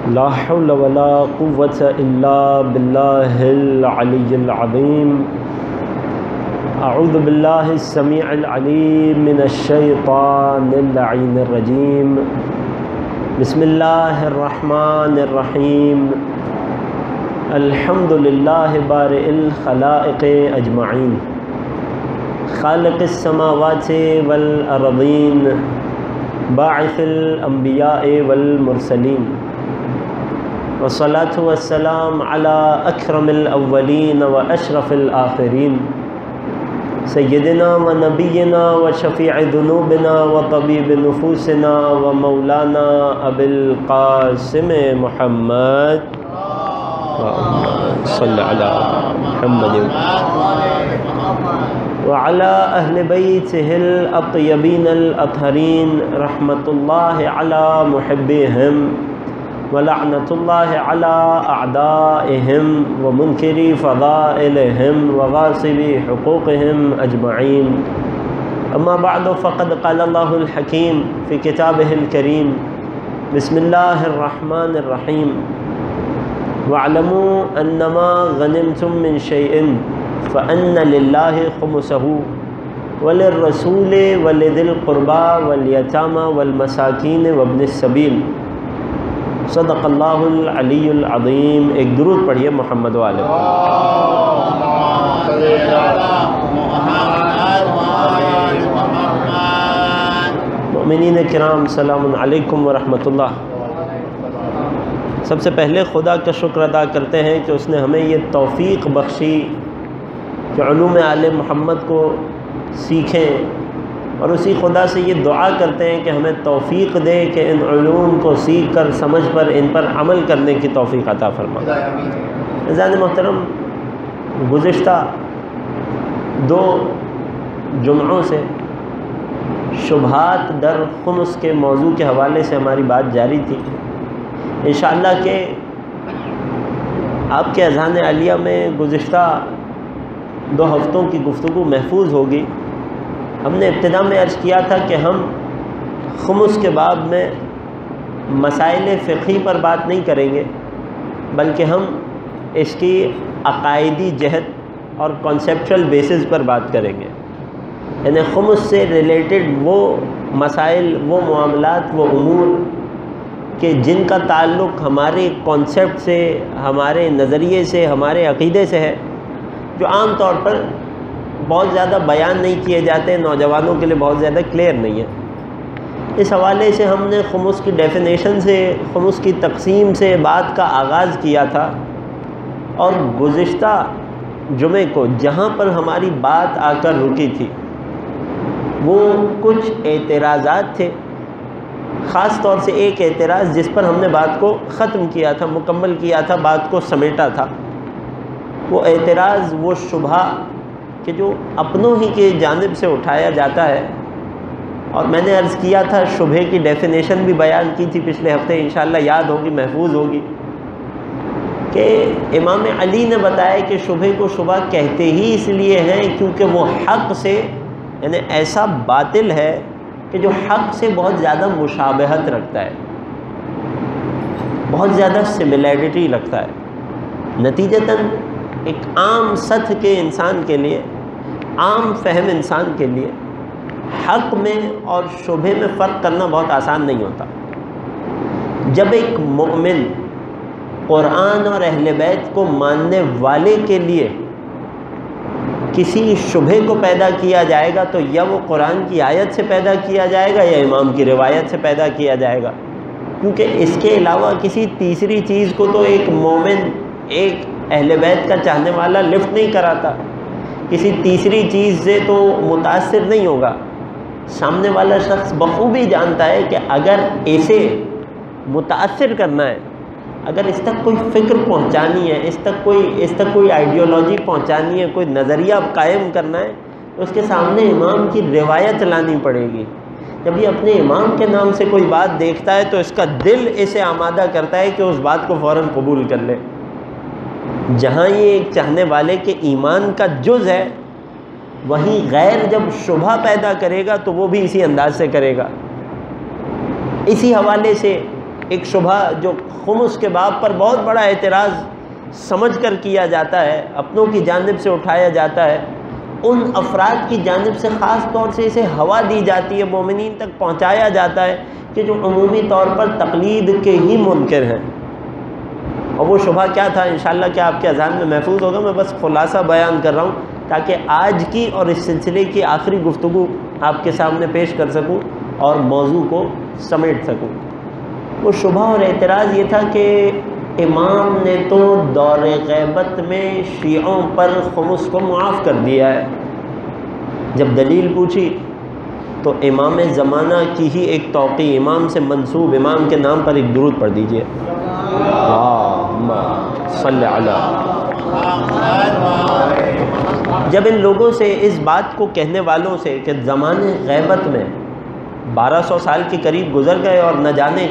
لا حول ولا قوة إلا بالله العلي العظيم. أعوذ بالله السميع العليم من الشيطان اللعين الرجيم. بسم الله الرحمن الرحيم. الحمد لله بارئ الخلائق أجمعين، خالق السماوات والأرضين، باعث الأنبياء والمرسلين، والصلاة والسلام على أكرم الأولين وأشرف الآخرين، سيدنا ونبينا وشفيع ذنوبنا وطبيب نفوسنا ومولانا أبي القاسم محمد صل على محمد وعلى أهل بيته الأطيبين الأطهرين، رحمة الله على محبيهم ولعنة الله على أعدائهم ومنكري فضائلهم وغاصبي حقوقهم أجمعين. أما بعد، فقد قال الله الحكيم في كتابه الكريم: بسم الله الرحمن الرحيم. واعلموا أنما غنمتم من شيء فأن لله خمسه وللرسول ولذي القربى واليتامى والمساكين وابن السبيل. صدق اللہ العلی العظیم. ایک درود پڑھیے محمد والے. مؤمنین کرام، سلام علیکم ورحمۃ اللہ. سب سے پہلے خدا کا شکر ادا کرتے ہیں کہ اس نے ہمیں یہ توفیق بخشی کہ علوم آل محمد کو سیکھیں، اور اسی خدا سے یہ دعا کرتے ہیں کہ ہمیں توفیق دے کہ ان علوم کو سیکھ کر، سمجھ پر، ان پر عمل کرنے کی توفیق عطا فرمائے. عزیزان محترم، گزشتہ 2 جمعوں سے شبہات در خمس کے موضوع کے حوالے سے ہماری بات جاری تھی. انشاءاللہ کہ آپ کے اذہان عالیہ میں گزشتہ 2 ہفتوں کی گفتگو محفوظ ہوگی. ہم نے ابتدا میں عرض کیا تھا کہ ہم خمس کے باب میں مسائل فقہی پر بات نہیں کریں گے، بلکہ ہم اس کی عقائدی جہت اور کنسیپچول بیسز پر بات کریں گے. یعنی خمس سے ریلیٹڈ وہ مسائل، وہ معاملات، وہ امور کہ جن کا تعلق ہمارے کانسیپٹ سے، ہمارے نظریے سے، ہمارے عقیدے سے ہے، جو عام طور پر بہت زیادہ بیان نہیں کیے جاتے، نوجوانوں کے لیے بہت زیادہ کلیئر نہیں ہے. اس حوالے سے ہم نے خمس کی ڈیفینیشن سے، خمس کی تقسیم سے بات کا آغاز کیا تھا، اور گزشتہ جمعے کو جہاں پر ہماری بات آ کر رکی تھی وہ کچھ اعتراضات تھے. خاص طور سے ایک اعتراض جس پر ہم نے بات کو ختم کیا تھا، مکمل کیا تھا، بات کو سمیٹا تھا. وہ اعتراض، وہ شبہ کہ جو اپنوں ہی کی جانب سے اٹھایا جاتا ہے. اور میں نے عرض کیا تھا، شبہ کی ڈیفینیشن بھی بیان کی تھی پچھلے ہفتے، انشاءاللہ یاد ہوگی، محفوظ ہوگی، کہ امام علی نے بتایا کہ شبہ کو شبہ کہتے ہی اس لیے ہیں کیونکہ وہ حق سے، یعنی ایسا باطل ہے کہ جو حق سے بہت زیادہ مشابہت رکھتا ہے، بہت زیادہ سملیرٹی رکھتا ہے. نتیجتاً ایک عام سطح کے انسان کے لیے، عام فہم انسان کے لیے حق میں اور شبہ میں فرق کرنا بہت آسان نہیں ہوتا. جب ایک مومن قرآن اور اہل بیت کو ماننے والے کے لیے کسی شبہ کو پیدا کیا جائے گا تو یا وہ قرآن کی آیت سے پیدا کیا جائے گا یا امام کی روایت سے پیدا کیا جائے گا، کیونکہ اس کے علاوہ کسی تیسری چیز کو تو ایک مومن، ایک اہل بیت کا چاہنے والا لفٹ نہیں کراتا، کسی تیسری چیز سے تو متاثر نہیں ہوگا. سامنے والا شخص بخوبی جانتا ہے کہ اگر اسے متاثر کرنا ہے، اگر اس تک کوئی فکر پہنچانی ہے، اس تک کوئی آئیڈیالوجی پہنچانی ہے، کوئی نظریہ قائم کرنا ہے، تو اس کے سامنے امام کی روایت لانی پڑے گی. جب یہ اپنے امام کے نام سے کوئی بات دیکھتا ہے تو اس کا دل اسے آمادہ کرتا ہے کہ اس بات کو فوراً قبول کر لے. جہاں یہ ایک چاہنے والے کے ایمان کا جز ہے، وہیں غیر جب شبہ پیدا کرے گا تو وہ بھی اسی انداز سے کرے گا. اسی حوالے سے ایک شبہ جو خمس کے باب پر بہت بڑا اعتراض سمجھ کر کیا جاتا ہے، اپنوں کی جانب سے اٹھایا جاتا ہے، ان افراد کی جانب سے خاص طور سے اسے ہوا دی جاتی ہے، مومنین تک پہنچایا جاتا ہے کہ جو عمومی طور پر تقلید کے ہی منکر ہیں۔ اور وہ شبہ کیا تھا انشاءاللہ کہ آپ کے اذہان میں محفوظ ہوگا، میں بس خلاصہ بیان کر رہا ہوں تاکہ آج کی اور اس سلسلے کی آخری گفتگو آپ کے سامنے پیش کر سکوں اور موضوع کو سمیٹ سکوں۔ وہ شبہ اور اعتراض یہ تھا کہ امام نے تو دور غیبت میں شیعوں پر خمس کو معاف کر دیا ہے۔ جب دلیل پوچھی تو امام زمانہ کی ہی ایک توقیع، امام سے منسوب امام کے نام پر ایک درود پڑھ دیجئے، اللہم صلی علی۔ جب ان لوگوں سے، اس بات کو کہنے والوں سے کہ زمانے غیبت میں 1200 سال کے قریب گزر گئے اور نہ جانے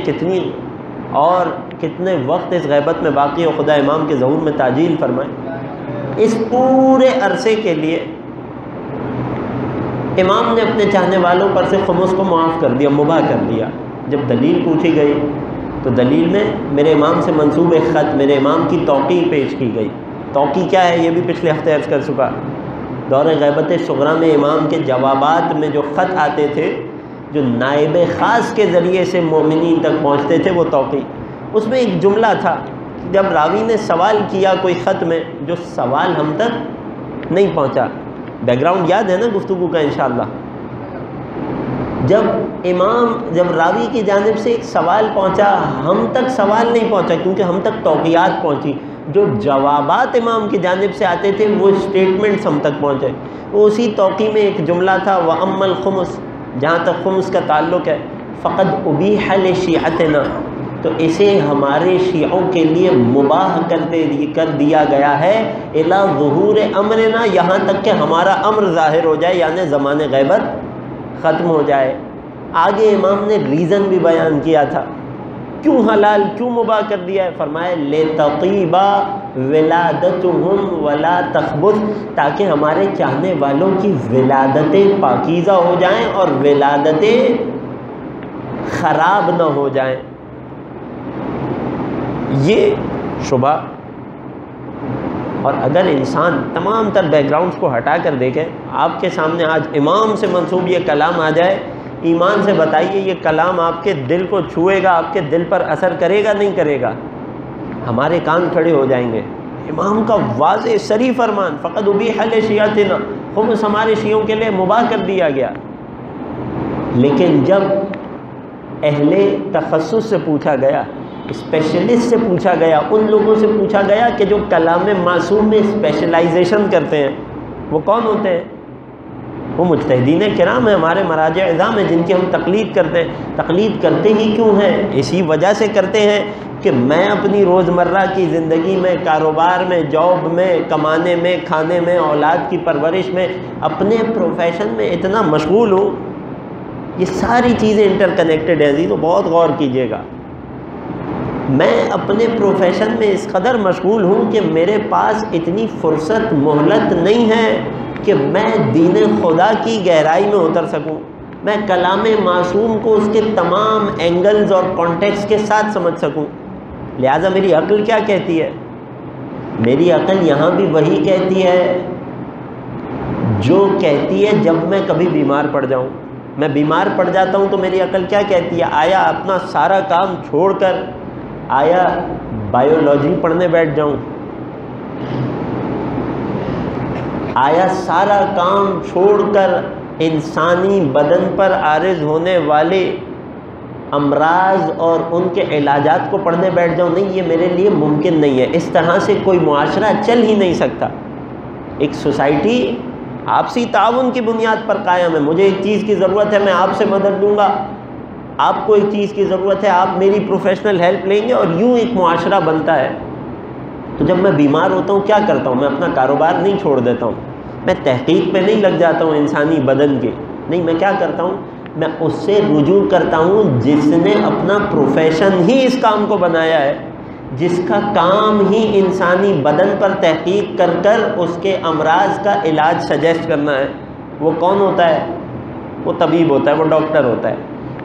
کتنے وقت اس غیبت میں باقی ہو، خدا امام کے ظہور میں تعجیل فرمائے، اس پورے عرصے کے لیے امام نے اپنے چاہنے والوں پر سے خمس کو معاف کر دیا، مباح کر دیا۔ جب دلیل پوچھی گئی تو دلیل میں میرے امام سے منسوب ایک خط، میرے امام کی توقیع پیش کی گئی۔ توقیع کیا ہے یہ بھی پچھلے ہفتے عرض کر چکا۔ دور غیبت صغریٰ میں امام کے جوابات میں جو خط آتے تھے، جو نائب خاص کے ذریعے سے مومنین تک پہنچتے تھے، وہ توقیع، اس میں ایک جملہ تھا، جب راوی نے سوال کیا کوئی خط میں، جو سوال ہم تک نہیں پہنچا، بیک گراؤنڈ یاد ہے نا گفتگو کا انشاءاللہ، جب راوی کی جانب سے ایک سوال پہنچا، ہم تک سوال نہیں پہنچا کیونکہ ہم تک توقیعات پہنچی، جو جوابات امام کی جانب سے آتے تھے وہ اسٹیٹمنٹس ہم تک پہنچے۔ وہ اسی توقیع میں ایک جملہ تھا، وَأَمَّا الْخُمُسُ، جہاں تک خمس کا تعلق ہے، فَقَدْ أُبِيحَ لِشِيعَتِنَا، تو اسے ہمارے شیعوں کے لیے مباح کر دیا گیا ہے، اِلَى ظُهُورِ أَمْرِنَا، یہاں تک کہ ہمارا امر ظاہر ہو جائے، یعنی زمان غیبت ختم ہو جائے۔ آگے امام نے ریزن بھی بیان کیا تھا، کیوں حلال، کیوں مباح کر دیا ہے، فرمایا لِتَطِيبَ وِلَادَتُهُمْ وَلَا تَخْبُثْ، تاکہ ہمارے چاہنے والوں کی ولادتیں پاکیزہ ہو جائیں اور ولادتیں خراب نہ ہو جائیں۔ یہ شبہ، اور اگر انسان تمام تر بیک گراؤنڈز کو ہٹا کر دیکھے، آپ کے سامنے آج امام سے منسوب یہ کلام آ جائے، ایمان سے بتائیے یہ کلام آپ کے دل کو چھوئے گا، آپ کے دل پر اثر کرے گا نہیں کرے گا؟ ہمارے کان کھڑے ہو جائیں گے۔ امام کا واضح صریح فرمان، فقط ابیح لشیعتنا، خمس ہمارے شیعوں کے لیے مباح کر دیا گیا۔ لیکن جب اہل تخصص سے پوچھا گیا، اسپیشلسٹ سے پوچھا گیا، ان لوگوں سے پوچھا گیا کہ جو کلام معصوم میں اسپیشلائزیشن کرتے ہیں، وہ کون ہوتے ہیں؟ وہ مجتہدین کرام ہیں، ہمارے مراجع اعظام ہیں، جن کی ہم تقلید کرتے ہیں۔ تقلید کرتے ہی کیوں ہیں؟ اسی وجہ سے کرتے ہیں کہ میں اپنی روزمرہ کی زندگی میں، کاروبار میں، جاب میں، کمانے میں، کھانے میں، اولاد کی پرورش میں، اپنے پروفیشن میں اتنا مشغول ہوں۔ یہ ساری چیزیں انٹر کنیکٹڈ ہیں عزیزو، بہت غور کیجئے گا۔ میں اپنے پروفیشن میں اس قدر مشغول ہوں کہ میرے پاس اتنی فرصت، مہلت نہیں ہے کہ میں دین خدا کی گہرائی میں اتر سکوں، میں کلام معصوم کو اس کے تمام اینگلز اور کانٹیکس کے ساتھ سمجھ سکوں۔ لہٰذا میری عقل کیا کہتی ہے؟ میری عقل یہاں بھی وہی کہتی ہے جو کہتی ہے جب میں کبھی بیمار پڑ جاؤں۔ میں بیمار پڑ جاتا ہوں تو میری عقل کیا کہتی ہے؟ آیا اپنا سارا کام چھوڑ کر آیا بایولوجی پڑھنے بیٹھ جاؤں؟ آیا سارا کام چھوڑ کر انسانی بدن پر عارض ہونے والے امراض اور ان کے علاجات کو پڑھنے بیٹھ جاؤں؟ نہیں، یہ میرے لیے ممکن نہیں ہے۔ اس طرح سے کوئی معاشرہ چل ہی نہیں سکتا۔ ایک سوسائٹی آپسی تعاون کی بنیاد پر قائم ہے۔ مجھے ایک چیز کی ضرورت ہے، میں آپ سے مدد لوں گا، آپ کو ایک چیز کی ضرورت ہے، آپ میری پروفیشنل ہیلپ لیں گے، اور یوں ایک معاشرہ بنتا ہے۔ تو جب میں بیمار ہوتا ہوں کیا کرتا ہوں؟ میں اپنا کاروبار نہیں چھوڑ دیتا ہوں، میں تحقیق پہ نہیں لگ جاتا ہوں انسانی بدن کی، نہیں، میں کیا کرتا ہوں؟ میں اس سے رجوع کرتا ہوں جس نے اپنا پروفیشن ہی اس کام کو بنایا ہے، جس کا کام ہی انسانی بدن پر تحقیق کر کر اس کے امراض کا علاج سجیسٹ کرنا ہے۔ وہ کون ہوتا ہے؟ وہ طبیب ہوتا ہے، وہ ڈاکٹر ہوتا ہے۔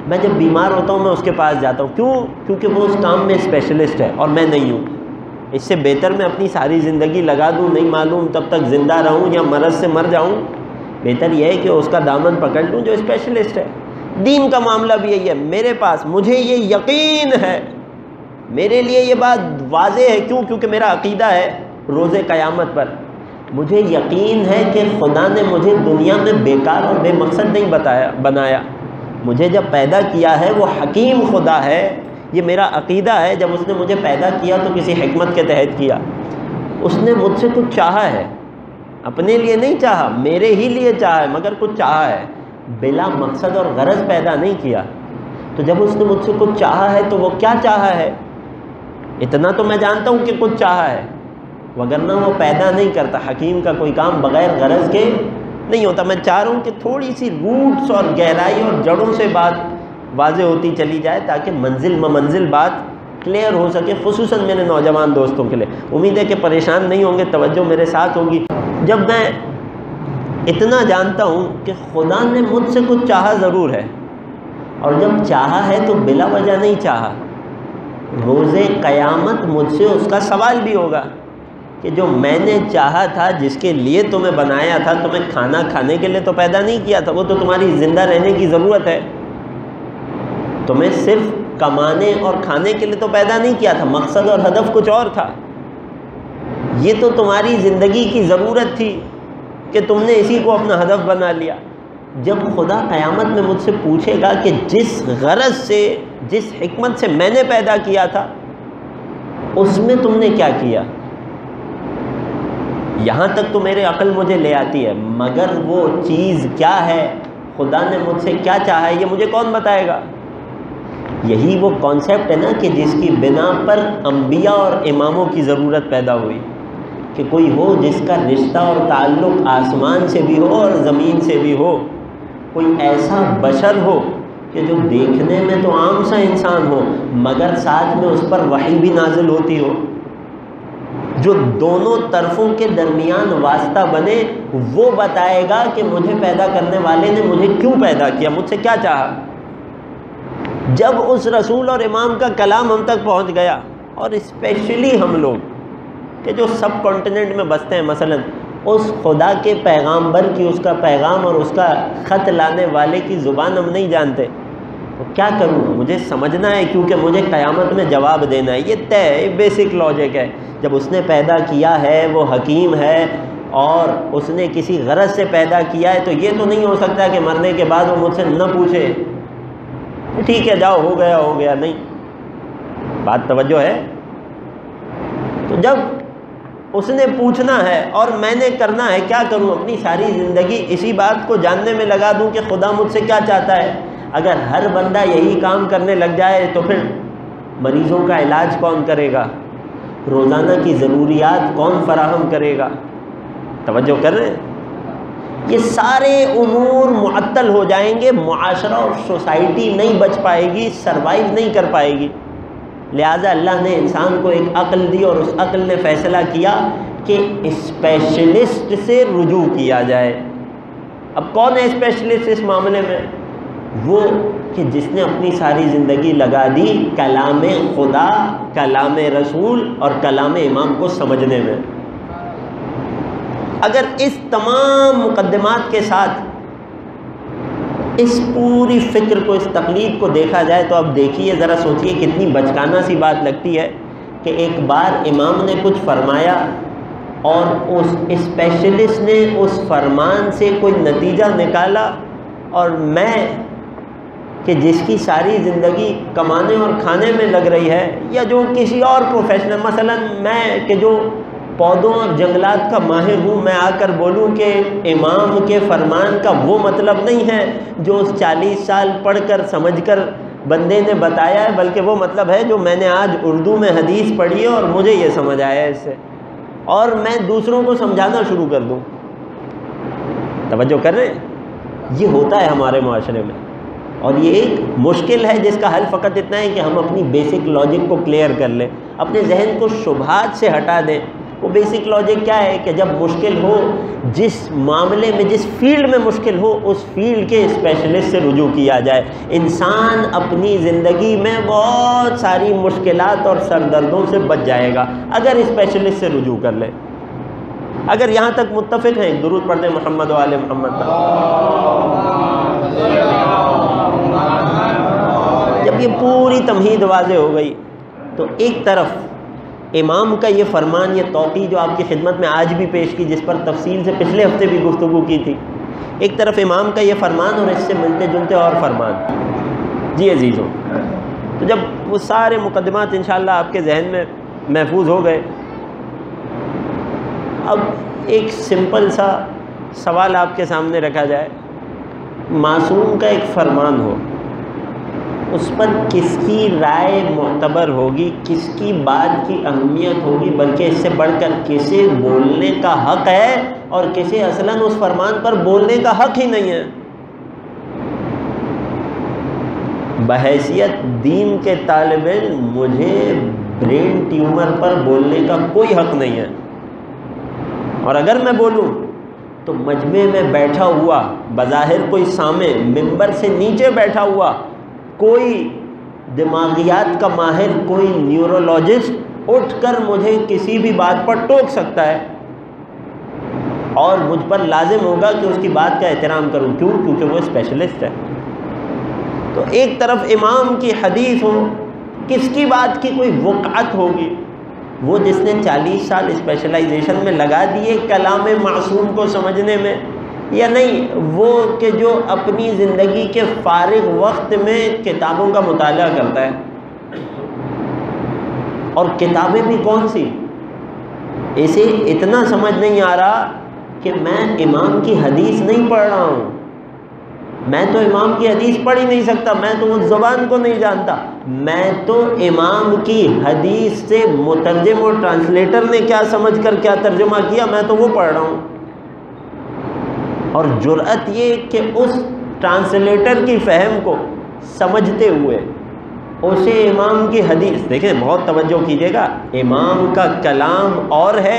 میں جب بیمار ہوتا ہوں میں اس کے پاس جاتا ہوں. کیوں؟ کیونکہ وہ اس کام میں اسپیشلسٹ ہے اور میں نہیں ہوں. اس سے بہتر میں اپنی ساری زندگی لگا دوں، نہیں معلوم تب تک زندہ رہوں یا مرض سے مر جاؤں. بہتر یہ ہے کہ اس کا دامن پکڑ لوں جو اسپیشلسٹ ہے. دین کا معاملہ بھی یہی ہے. میرے پاس مجھے یہ یقین ہے، میرے لیے یہ بات واضح ہے. کیوں؟ کیونکہ میرا عقیدہ ہے روز قیامت پر. مجھے یقین ہے کہ خدا نے مجھے دنیا میں بیکار اور بے مقصد نہیں بنایا. مجھے جب پیدا کیا ہے وہ حکیم خدا ہے. یہ میرا عقیدہ ہے. جب اس نے مجھے پیدا کیا تو کسی حکمت کے تحت کیا. اس نے مجھ سے کچھ چاہا ہے، اپنے لیے نہیں چاہا، میرے ہی لیے چاہا ہے، مگر کچھ چاہا ہے. بلا مقصد اور غرض پیدا نہیں کیا. تو جب اس نے مجھ سے کچھ چاہا ہے تو وہ کیا چاہا ہے؟ اتنا تو میں جانتا ہوں کہ کچھ چاہا ہے، وگرنہ وہ پیدا نہیں کرتا. حکیم کا کوئی کام بغیر غرض کے نہیں ہوتا. میں چاہ رہا ہوں کہ تھوڑی سی روٹس اور گہرائی اور جڑوں سے بات واضح ہوتی چلی جائے تاکہ منزل منزل بات کلیئر ہو سکے، خصوصاً میرے نوجوان دوستوں کے لیے. امید ہے کہ پریشان نہیں ہوں گے، توجہ میرے ساتھ ہوگی. جب میں اتنا جانتا ہوں کہ خدا نے مجھ سے کچھ چاہا ضرور ہے، اور جب چاہا ہے تو بلا وجہ نہیں چاہا. روز قیامت مجھ سے اس کا سوال بھی ہوگا کہ جو میں نے چاہا تھا، جس کے لیے تمہیں بنایا تھا، تمہیں کھانا کھانے کے لیے تو پیدا نہیں کیا تھا، وہ تو تمہاری زندہ رہنے کی ضرورت ہے. تمہیں صرف کمانے اور کھانے کے لیے تو پیدا نہیں کیا تھا، مقصد اور ہدف کچھ اور تھا. یہ تو تمہاری زندگی کی ضرورت تھی کہ تم نے اسی کو اپنا ہدف بنا لیا. جب خدا قیامت میں مجھ سے پوچھے گا کہ جس غرض سے، جس حکمت سے میں نے پیدا کیا تھا، اس میں تم نے کیا کیا؟ یہاں تک تو میرے عقل مجھے لے آتی ہے، مگر وہ چیز کیا ہے، خدا نے مجھ سے کیا چاہا ہے، یہ مجھے کون بتائے گا؟ یہی وہ کانسیپٹ ہے نا کہ جس کی بنا پر انبیاء اور اماموں کی ضرورت پیدا ہوئی، کہ کوئی ہو جس کا رشتہ اور تعلق آسمان سے بھی ہو اور زمین سے بھی ہو. کوئی ایسا بشر ہو کہ جو دیکھنے میں تو عام سا انسان ہو مگر ساتھ میں اس پر وحی بھی نازل ہوتی ہو، جو دونوں طرفوں کے درمیان واسطہ بنے. وہ بتائے گا کہ مجھے پیدا کرنے والے نے مجھے کیوں پیدا کیا، مجھ سے کیا چاہا. جب اس رسول اور امام کا کلام ہم تک پہنچ گیا، اور اسپیشلی ہم لوگ کہ جو سب کانٹیننٹ میں بستے ہیں، مثلا اس خدا کے پیغامبر کی، اس کا پیغام اور اس کا خط لانے والے کی زبان ہم نہیں جانتے، تو کیا کروں؟ مجھے سمجھنا ہے، کیونکہ مجھے قیامت میں جواب دینا ہے. یہ طے ہے، بیسک لاجک ہے. جب اس نے پیدا کیا ہے، وہ حکیم ہے اور اس نے کسی غرض سے پیدا کیا ہے، تو یہ تو نہیں ہو سکتا کہ مرنے کے بعد وہ مجھ سے نہ پوچھے ٹھیک ہے جاؤ، ہو گیا ہو گیا. نہیں، بات توجہ ہے. تو جب اس نے پوچھنا ہے اور میں نے کرنا ہے، کیا کروں؟ اپنی ساری زندگی اسی بات کو جاننے میں لگا دوں کہ خدا مجھ سے کیا چاہتا ہے. اگر ہر بندہ یہی کام کرنے لگ جائے تو پھر مریضوں کا علاج کون کرے گا؟ روزانہ کی ضروریات کون فراہم کرے گا؟ توجہ کر رہے ہیں؟ یہ سارے امور معطل ہو جائیں گے، معاشرہ اور سوسائٹی نہیں بچ پائے گی، سروائیو نہیں کر پائے گی. لہٰذا اللہ نے انسان کو ایک عقل دی اور اس عقل نے فیصلہ کیا کہ اسپیشلسٹ سے رجوع کیا جائے. اب کون ہے اسپیشلسٹ اس معاملے میں؟ وہ کہ جس نے اپنی ساری زندگی لگا دی کلام خدا، کلام رسول اور کلام امام کو سمجھنے میں. اگر اس تمام مقدمات کے ساتھ اس پوری فکر کو، اس تقلید کو دیکھا جائے تو اب دیکھیے، ذرا سوچیے کتنی بچکانہ سی بات لگتی ہے کہ ایک بار امام نے کچھ فرمایا اور اس اسپیشلسٹ نے اس فرمان سے کوئی نتیجہ نکالا، اور میں کہ جس کی ساری زندگی کمانے اور کھانے میں لگ رہی ہے، یا جو کسی اور پروفیشنل، مثلا میں کہ جو پودوں اور جنگلات کا ماہر ہوں، میں آ کر بولوں کہ امام کے فرمان کا وہ مطلب نہیں ہے جو اس 40 سال پڑھ کر سمجھ کر بندے نے بتایا ہے، بلکہ وہ مطلب ہے جو میں نے آج اردو میں حدیث پڑھی ہے اور مجھے یہ سمجھ آیا ہے اس سے، اور میں دوسروں کو سمجھانا شروع کر دوں. توجہ کر رہے ہیں؟ یہ ہوتا ہے ہمارے معاشرے میں، اور یہ ایک مشکل ہے جس کا حل فقط اتنا ہے کہ ہم اپنی بیسک لاجک کو کلیئر کر لیں، اپنے ذہن کو شبہات سے ہٹا دیں وہ بیسک لاجک کیا ہے کہ جب مشکل ہو، جس معاملے میں جس فیلڈ میں مشکل ہو اس فیلڈ کے اسپیشلسٹ سے رجوع کیا جائے۔ انسان اپنی زندگی میں بہت ساری مشکلات اور سردردوں سے بچ جائے گا اگر اسپیشلسٹ سے رجوع کر لے۔ اگر یہاں تک متفق ہیں، درود پڑھتے ہیں محمد و آل محمد پر۔ جب یہ پوری تمہید واضح ہو گئی تو ایک طرف امام کا یہ فرمان، یہ توقیع جو آپ کی خدمت میں آج بھی پیش کی، جس پر تفصیل سے پچھلے ہفتے بھی گفتگو کی تھی، ایک طرف امام کا یہ فرمان اور اس سے ملتے جلتے اور فرمان۔ جی عزیزوں، تو جب وہ سارے مقدمات انشاءاللہ آپ کے ذہن میں محفوظ ہو گئے، اب ایک سمپل سا سوال آپ کے سامنے رکھا جائے۔ معصوم کا ایک فرمان ہو، اس پر کس کی رائے معتبر ہوگی، کس کی بات کی اہمیت ہوگی، بلکہ اس سے بڑھ کر کسے بولنے کا حق ہے اور کسے اصلاً اس فرمان پر بولنے کا حق ہی نہیں ہے؟ بحیثیت دین کے طالب علم مجھے برین ٹیومر پر بولنے کا کوئی حق نہیں ہے، اور اگر میں بولوں تو مجمع میں بیٹھا ہوا، بظاہر کوئی سامع، ممبر سے نیچے بیٹھا ہوا کوئی دماغیات کا ماہر، کوئی نیورولوجسٹ اٹھ کر مجھے کسی بھی بات پر ٹوک سکتا ہے، اور مجھ پر لازم ہوگا کہ اس کی بات کا احترام کروں۔ کیوں؟ کیونکہ وہ اسپیشلسٹ ہے۔ تو ایک طرف امام کی حدیث ہو، کس کی بات کی کوئی وقعت ہوگی؟ وہ جس نے 40 سال اسپیشلائزیشن میں لگا دیے کلام معصوم کو سمجھنے میں، یا نہیں وہ کہ جو اپنی زندگی کے فارغ وقت میں کتابوں کا مطالعہ کرتا ہے، اور کتابیں بھی کون سی؟ اسے اتنا سمجھ نہیں آ رہا کہ میں امام کی حدیث نہیں پڑھ رہا ہوں، میں تو امام کی حدیث پڑھ ہی نہیں سکتا، میں تو اس زبان کو نہیں جانتا، میں تو امام کی حدیث سے مترجم اور ٹرانسلیٹر نے کیا سمجھ کر کیا ترجمہ کیا میں تو وہ پڑھ رہا ہوں۔ اور جرأت یہ کہ اس ٹرانسلیٹر کی فہم کو سمجھتے ہوئے اسے امام کی حدیث، دیکھیں بہت توجہ کیجیے گا، امام کا کلام اور ہے،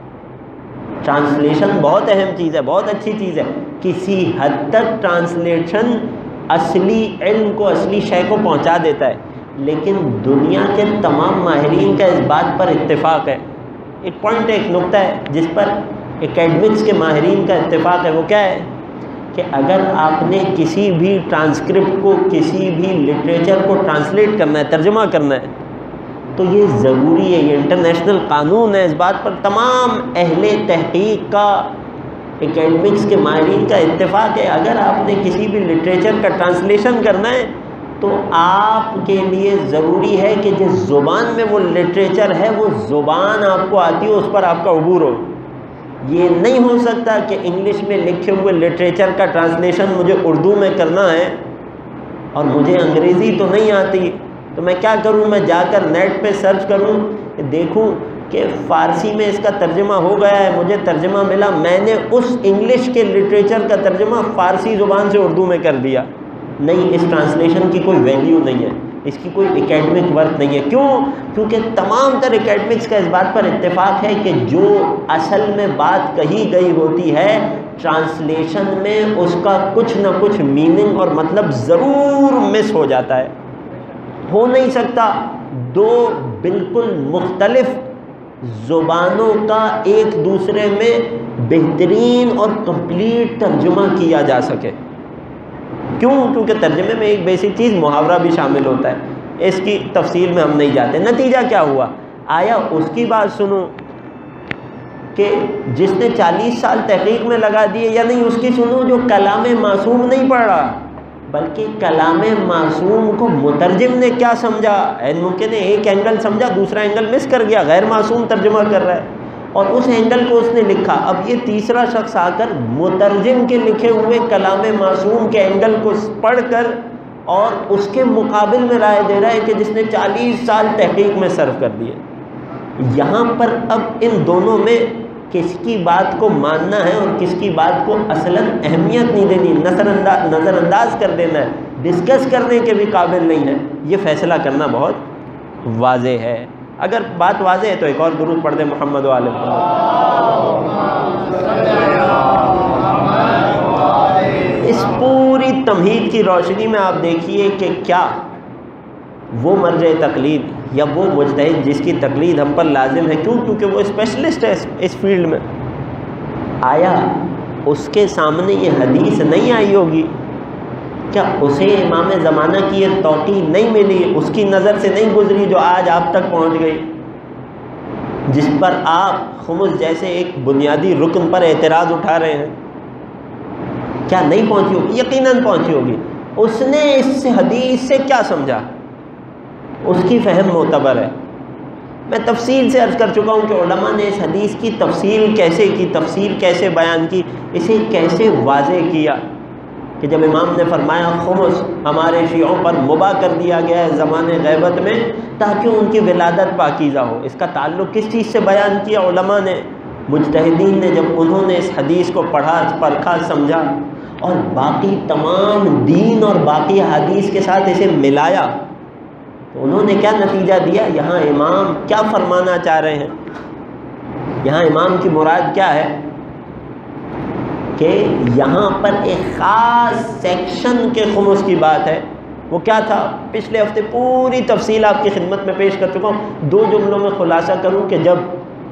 ٹرانسلیشن بہت اہم چیز ہے، بہت اچھی چیز ہے، کسی حد تک ٹرانسلیشن اصلی علم کو، اصلی شے کو پہنچا دیتا ہے، لیکن دنیا کے تمام ماہرین کا اس بات پر اتفاق ہے، ایک پوائنٹ، ایک نقطہ ہے جس پر اکیڈمکس کے ماہرین کا اتفاق ہے، وہ کیا ہے کہ اگر آپ نے کسی بھی ٹرانسکرپٹ کو، کسی بھی لٹریچر کو ٹرانسلیٹ کرنا ہے، ترجمہ کرنا ہے، تو یہ ضروری ہے، یہ انٹرنیشنل قانون ہے، اس بات پر تمام اہل تحقیق کا، اکیڈمکس کے ماہرین کا اتفاق ہے۔ اگر آپ نے کسی بھی لٹریچر کا ٹرانسلیشن کرنا ہے تو آپ کے لیے ضروری ہے کہ جس زبان میں وہ لٹریچر ہے وہ زبان آپ کو آتی ہو، اس پر آپ کا عبور ہو۔ یہ نہیں ہو سکتا کہ انگلش میں لکھے ہوئے لٹریچر کا ٹرانسلیشن مجھے اردو میں کرنا ہے اور مجھے انگریزی تو نہیں آتی، تو میں کیا کروں؟ میں جا کر نیٹ پہ سرچ کروں، دیکھوں کہ فارسی میں اس کا ترجمہ ہو گیا ہے، مجھے ترجمہ ملا، میں نے اس انگلش کے لٹریچر کا ترجمہ فارسی زبان سے اردو میں کر دیا۔ نہیں، اس ٹرانسلیشن کی کوئی ویلیو نہیں ہے، اس کی کوئی اکیڈمک ورتھ نہیں ہے۔ کیوں؟ کیونکہ تمام تر اکیڈمکس کا اس بات پر اتفاق ہے کہ جو اصل میں بات کہی گئی ہوتی ہے، ٹرانسلیشن میں اس کا کچھ نہ کچھ میننگ اور مطلب ضرور مس ہو جاتا ہے۔ ہو نہیں سکتا دو بالکل مختلف زبانوں کا ایک دوسرے میں بہترین اور کمپلیٹ ترجمہ کیا جا سکے۔ کیوں؟ کیونکہ ترجمے میں ایک بیسک چیز محاورہ بھی شامل ہوتا ہے، اس کی تفصیل میں ہم نہیں جاتے۔ نتیجہ کیا ہوا؟ آیا اس کی بات سنوں کہ جس نے 40 سال تحقیق میں لگا دیے، یا نہیں اس کی سنوں جو کلام معصوم نہیں پڑھ رہا بلکہ کلام معصوم کو مترجم نے کیا سمجھا؟ ممکن ہے ایک اینگل سمجھا، دوسرا اینگل مس کر گیا، غیر معصوم ترجمہ کر رہا ہے اور اس اینگل کو اس نے لکھا۔ اب یہ تیسرا شخص آ کر مترجم کے لکھے ہوئے کلام معصوم کے اینگل کو پڑھ کر اور اس کے مقابل میں رائے دے رہا ہے کہ جس نے 40 سال تحقیق میں صرف کر دیے۔ یہاں پر اب ان دونوں میں کس کی بات کو ماننا ہے اور کس کی بات کو اصلاً اہمیت نہیں دینی، نظر انداز کر دینا ہے، ڈسکس کرنے کے بھی قابل نہیں ہے، یہ فیصلہ کرنا بہت واضح ہے۔ اگر بات واضح ہے تو ایک اور درود پڑھ دیں محمد و آل محمد۔ اس پوری تمہید کی روشنی میں آپ دیکھیے کہ کیا وہ مرجع تقلید یا وہ مجتہد جس کی تقلید ہم پر لازم ہے، کیونکہ وہ اسپیشلسٹ ہے اس فیلڈ میں، آیا اس کے سامنے یہ حدیث نہیں آئی ہوگی؟ کیا اسے امام زمانہ کی یہ توقیع نہیں ملی، اس کی نظر سے نہیں گزری جو آج آپ تک پہنچ گئی، جس پر آپ خمس جیسے ایک بنیادی رکن پر اعتراض اٹھا رہے ہیں؟ کیا نہیں پہنچی ہوگی؟ یقیناً پہنچی ہوگی۔ اس نے اس حدیث سے کیا سمجھا، اس کی فہم معتبر ہے۔ میں تفصیل سے عرض کر چکا ہوں کہ علماء نے اس حدیث کی تفصیل کیسے کی، تفصیل کیسے بیان کی، اسے کیسے واضح کیا کہ جب امام نے فرمایا خمس ہمارے شیعوں پر مباح کر دیا گیا ہے زمانے غیبت میں تاکہ ان کی ولادت پاکیزہ ہو، اس کا تعلق کس چیز سے بیان کیا علماء نے، مجتہدین نے، جب انہوں نے اس حدیث کو پڑھا، پرکھا، سمجھا اور باقی تمام دین اور باقی حدیث کے ساتھ اسے ملایا تو انہوں نے کیا نتیجہ دیا؟ یہاں امام کیا فرمانا چاہ رہے ہیں، یہاں امام کی مراد کیا ہے کہ یہاں پر ایک خاص سیکشن کے خمس کی بات ہے۔ وہ کیا تھا؟ پچھلے ہفتے پوری تفصیل آپ کی خدمت میں پیش کر چکا ہوں، 2 جملوں میں خلاصہ کروں کہ جب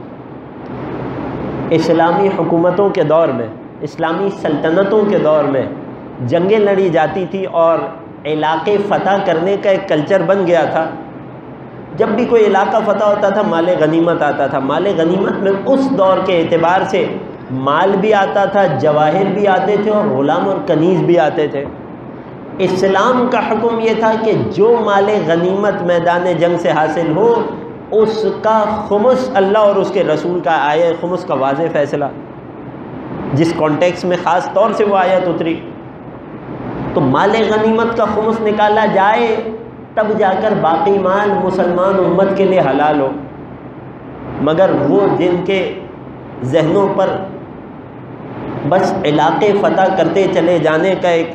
اسلامی حکومتوں کے دور میں، اسلامی سلطنتوں کے دور میں جنگیں لڑی جاتی تھی اور علاقے فتح کرنے کا ایک کلچر بن گیا تھا، جب بھی کوئی علاقہ فتح ہوتا تھا مال غنیمت آتا تھا، مال غنیمت میں اس دور کے اعتبار سے مال بھی آتا تھا، جواہر بھی آتے تھے اور غلام اور کنیز بھی آتے تھے۔ اسلام کا حکم یہ تھا کہ جو مال غنیمت میدان جنگ سے حاصل ہو اس کا خمس، اللہ اور اس کے رسول کا آیہ خمس کا واضح فیصلہ، جس کانٹیکس میں خاص طور سے وہ آیت اتری، تو مال غنیمت کا خمس نکالا جائے تب جا کر باقی مال مسلمان امت کے لیے حلال ہو۔ مگر وہ جن کے ذہنوں پر بس علاقے فتح کرتے چلے جانے کا ایک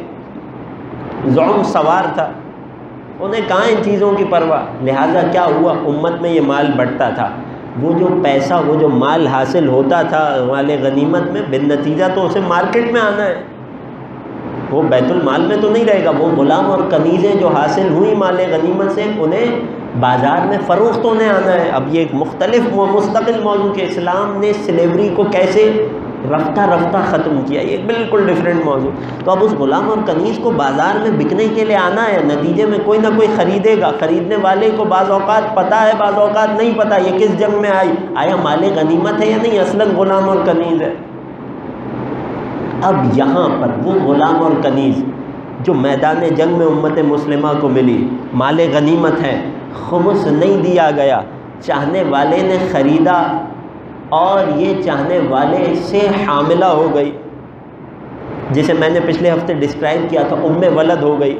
زعم سوار تھا، انہیں کہاں ان چیزوں کی پرواہ، لہٰذا کیا ہوا، امت میں یہ مال بڑھتا تھا، وہ جو پیسہ، وہ جو مال حاصل ہوتا تھا مال غنیمت میں، بالنتیجہ تو اسے مارکیٹ میں آنا ہے، وہ بیت المال میں تو نہیں رہے گا، وہ غلام اور کنیزیں جو حاصل ہوئی مال غنیمت سے انہیں بازار میں فروخت ہونے آنا ہے۔ اب یہ ایک مختلف مستقل موضوع کہ اسلام نے سلیوری کو کیسے رفتہ رفتہ ختم کیا، یہ بالکل ڈیفرنٹ موضوع۔ تو اب اس غلام اور کنیز کو بازار میں بکنے کے لیے آنا ہے، نتیجے میں کوئی نہ کوئی خریدے گا، خریدنے والے کو بعض اوقات پتہ ہے بعض اوقات نہیں پتہ یہ کس جنگ میں آئی، آیا مال غنیمت ہے یا نہیں، اصلاً غلام اور کنیز ہے۔ اب یہاں پر وہ غلام اور کنیز جو میدان جنگ میں امت مسلمہ کو ملی، مال غنیمت ہے، خمس نہیں دیا گیا، چاہنے والے نے خریدا اور یہ چاہنے والے سے حاملہ ہو گئی، جسے میں نے پچھلے ہفتے ڈسکرائب کیا تھا، ولد ہو گئی،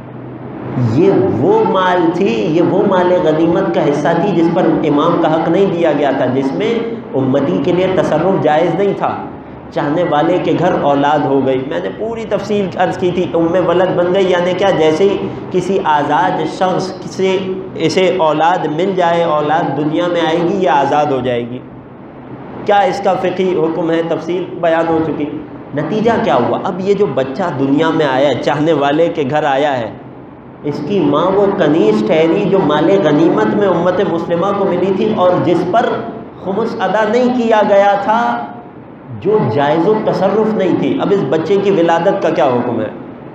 یہ وہ مال تھی، یہ وہ مال غنیمت کا حصہ تھی جس پر امام کا حق نہیں دیا گیا تھا، جس میں امتی کے لیے تصرف جائز نہیں تھا۔ چاہنے والے کے گھر اولاد ہو گئی، میں نے پوری تفصیل عرض کی تھی، ولد بن گئی، یعنی کیا، جیسے ہی کسی آزاد شخص سے اسے اولاد مل جائے، اولاد دنیا میں آئے گی، یہ آزاد ہو جائے گی۔ کیا اس کا فقہی حکم ہے، تفصیل بیان ہو چکی۔ نتیجہ کیا ہوا، اب یہ جو بچہ دنیا میں آیا، چاہنے والے کے گھر آیا ہے، اس کی ماں وہ کنیز ٹھہری جو مال غنیمت میں امت مسلمہ کو ملی تھی اور جس پر خمس ادا نہیں کیا گیا تھا، جو جائز و تصرف نہیں تھی۔ اب اس بچے کی ولادت کا کیا حکم ہے؟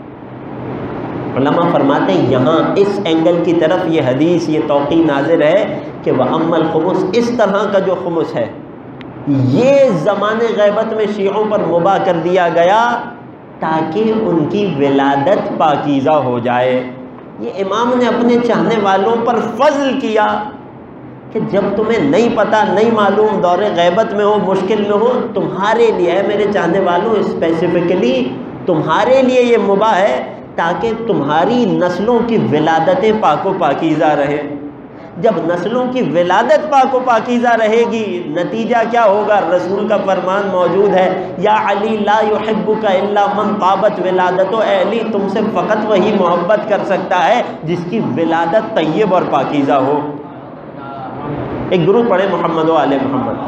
علماء فرماتے ہیں یہاں اس اینگل کی طرف یہ حدیث، یہ توقیع نازل ہے کہ وَأَمَّا الْخُمُسُ، اس طرح کا جو خمس ہے یہ زمانے غیبت میں شیعوں پر مباح کر دیا گیا تاکہ ان کی ولادت پاکیزہ ہو جائے۔ یہ امام نے اپنے چاہنے والوں پر فضل کیا کہ جب تمہیں نہیں پتہ، نہیں معلوم، دور غیبت میں ہو، مشکل میں ہو، تمہارے لیے ہے میرے چاہنے والوں، اسپیسیفکلی تمہارے لیے یہ مباح ہے تاکہ تمہاری نسلوں کی ولادتیں پاک و پاکیزہ رہیں۔ جب نسلوں کی ولادت پاک و پاکیزہ رہے گی، نتیجہ کیا ہوگا؟ رسول کا فرمان موجود ہے، یا علی لا یحبک الا من طابت ولادتہ، اے علی تم سے فقط وہی محبت کر سکتا ہے جس کی ولادت طیب اور پاکیزہ ہو۔ ایک درود پڑھے محمد و آل محمد.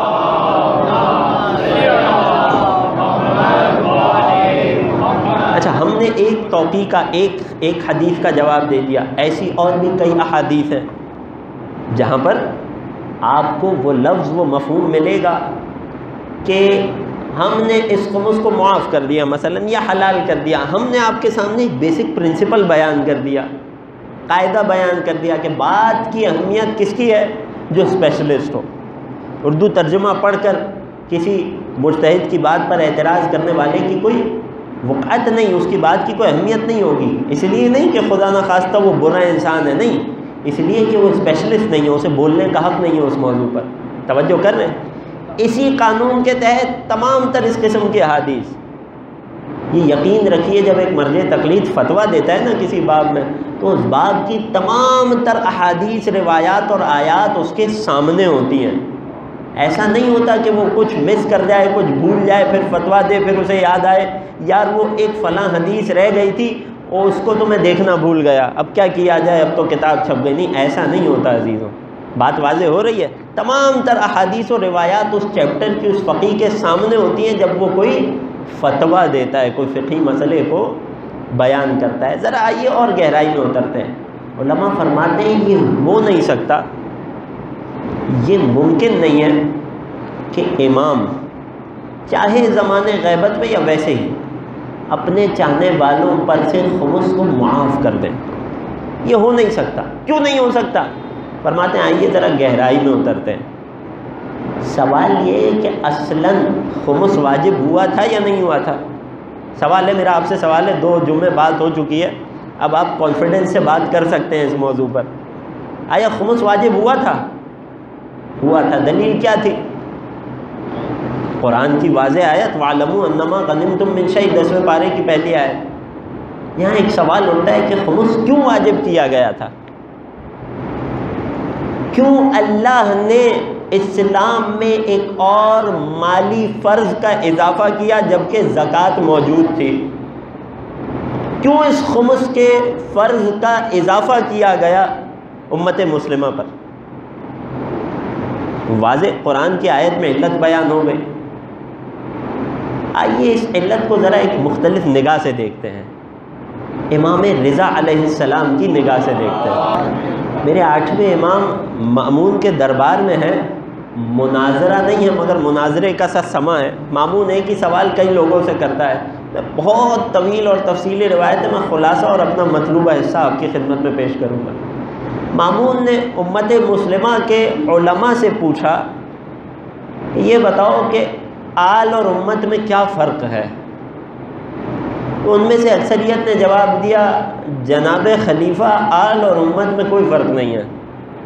اچھا، ہم نے ایک توقیع کا ایک حدیث کا جواب دے دیا. ایسی اور بھی کئی احادیث ہیں جہاں پر آپ کو وہ لفظ وہ مفہوم ملے گا کہ ہم نے اس خمس کو معاف کر دیا مثلا یا حلال کر دیا. ہم نے آپ کے سامنے ایک بیسک پرنسپل بیان کر دیا، قاعدہ بیان کر دیا کہ بات کی اہمیت کس کی ہے؟ جو اسپیشلسٹ ہو. اردو ترجمہ پڑھ کر کسی مجتہد کی بات پر اعتراض کرنے والے کی کوئی وقعت نہیں، اس کی بات کی کوئی اہمیت نہیں ہوگی. اس لیے نہیں کہ خدا نخواستہ وہ برا انسان ہے، نہیں، اس لیے کہ وہ اسپیشلسٹ نہیں ہے، اسے بولنے کا حق نہیں ہے اس موضوع پر. توجہ کر رہے ہیں؟ اسی قانون کے تحت تمام تر اس قسم کی احادیث، یہ یقین رکھیے جب ایک مرجع تقلید فتویٰ دیتا ہے نا کسی باب میں، تو اس باب کی تمام تر احادیث، روایات اور آیات اس کے سامنے ہوتی ہیں. ایسا نہیں ہوتا کہ وہ کچھ مس کر جائے، کچھ بھول جائے، پھر فتویٰ دے، پھر اسے یاد آئے یار وہ ایک فلاں حدیث رہ گئی تھی اور اس کو تو میں دیکھنا بھول گیا، اب کیا کیا جائے، اب تو کتاب چھپ گئی. نہیں، ایسا نہیں ہوتا عزیزوں. بات واضح ہو رہی ہے؟ تمام تر احادیث و روایات اس چیپٹر کی، اس فقیہ کے سامنے ہوتی ہیں جب وہ کوئی فتویٰ دیتا ہے، کوئی فقہی مسئلے کو بیان کرتا ہے. ذرا آئیے اور گہرائی میں اترتے ہیں. علماء فرماتے ہیں یہ ہو نہیں سکتا، یہ ممکن نہیں ہے کہ امام چاہے زمانے غیبت میں یا ویسے ہی اپنے چاہنے والوں پر سے خمس کو معاف کر دیں. یہ ہو نہیں سکتا. کیوں نہیں ہو سکتا؟ فرماتے ہیں آئیے ذرا گہرائی میں اترتے ہیں. سوال یہ ہے کہ اصلاً خمس واجب ہوا تھا یا نہیں ہوا تھا؟ سوال ہے میرا آپ سے، سوال ہے. 2 جمعے بات ہو چکی ہے، اب آپ کانفیڈنس سے بات کر سکتے ہیں اس موضوع پر. آیا خمس واجب ہوا تھا؟ ہوا تھا. دلیل کیا تھی؟ قرآن کی واضح آیت وَاعْلَمُوا أَنَّمَا غَنِمْتُم مِّن شَيْءٍ 10ویں پارے کی پہلی آیت. یہاں ایک سوال اٹھتا ہے کہ خمس کیوں واجب کیا گیا تھا؟ کیوں اللہ نے اسلام میں ایک اور مالی فرض کا اضافہ کیا جبکہ زکوٰۃ موجود تھی؟ کیوں اس خمس کے فرض کا اضافہ کیا گیا امت مسلمہ پر؟ واضح قرآن کی آیت میں علت بیان ہو گئی. آئیے اس علت کو ذرا ایک مختلف نگاہ سے دیکھتے ہیں، امام رضا علیہ السلام کی نگاہ سے دیکھتے ہیں. میرے 8ویں امام مأمون کے دربار میں ہے، مناظرہ نہیں ہے مگر مناظرے کا سا سما ہے. مأمون ایک ہی سوال کئی لوگوں سے کرتا ہے. میں بہت طویل اور تفصیلی روایت ہے، میں خلاصہ اور اپنا مطلوبہ حصہ آپ کی خدمت میں پیش کروں گا. مأمون نے امت مسلمہ کے علماء سے پوچھا یہ بتاؤ کہ آل اور امت میں کیا فرق ہے؟ تو ان میں سے اکثریت نے جواب دیا جناب خلیفہ آل اور امت میں کوئی فرق نہیں ہے.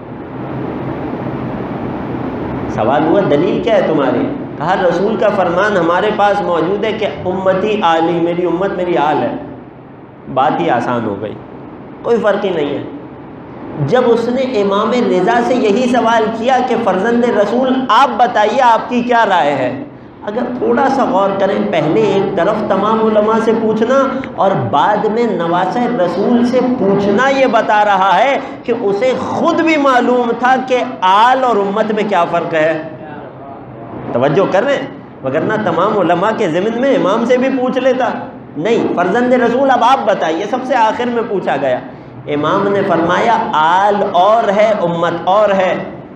سوال ہوا دلیل کیا ہے تمہاری؟ کہا رسول کا فرمان ہمارے پاس موجود ہے کہ امتی آلی، میری امت میری آل ہے. بات ہی آسان ہو گئی، کوئی فرق ہی نہیں ہے. جب اس نے امام رضا سے یہی سوال کیا کہ فرزند رسول آپ بتائیے آپ کی کیا رائے ہے، اگر تھوڑا سا غور کریں، پہلے ایک طرف تمام علماء سے پوچھنا اور بعد میں نواسہ رسول سے پوچھنا یہ بتا رہا ہے کہ اسے خود بھی معلوم تھا کہ آل اور امت میں کیا فرق ہے. توجہ کر رہے ہیں؟ وگرنہ تمام علماء کے ضمن میں امام سے بھی پوچھ لیتا. نہیں، فرزند رسول اب آپ بتائیے، سب سے آخر میں پوچھا گیا. امام نے فرمایا آل اور ہے امت اور ہے.